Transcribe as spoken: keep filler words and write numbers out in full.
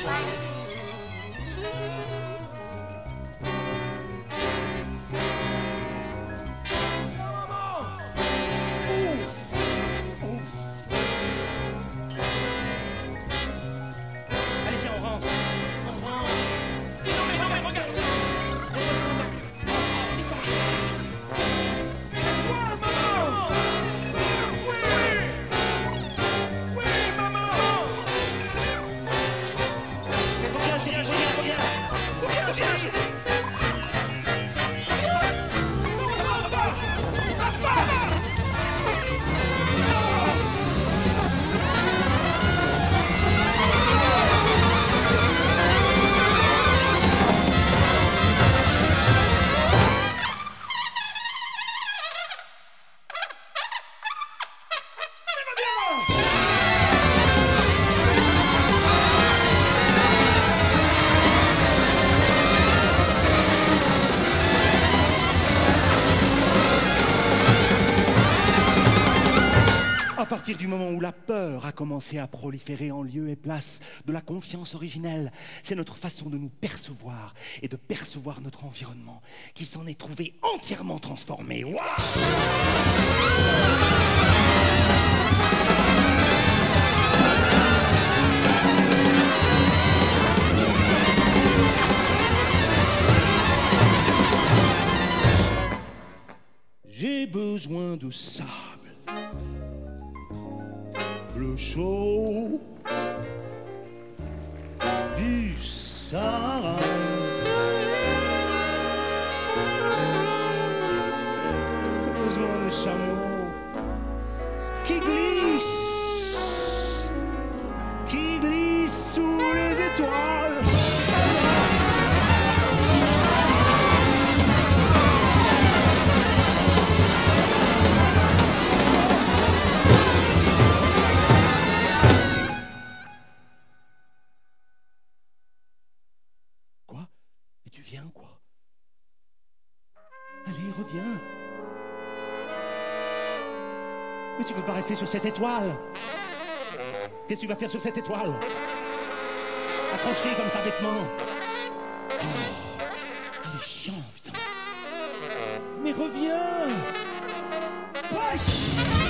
À partir du moment où la peur a commencé à proliférer en lieu et place de la confiance originelle, c'est notre façon de nous percevoir et de percevoir notre environnement qui s'en est trouvé entièrement transformé. Wow! J'ai besoin de sable. Le chaud du Sahara. J'ai besoin de chameaux qui glissent, qui glissent sous les étoiles. Et tu viens, quoi? Allez, reviens. Mais tu veux pas rester sur cette étoile? Qu'est-ce que tu vas faire sur cette étoile? Accroché comme ça, bêtement. Oh, il est chiant, putain. Mais reviens! Push!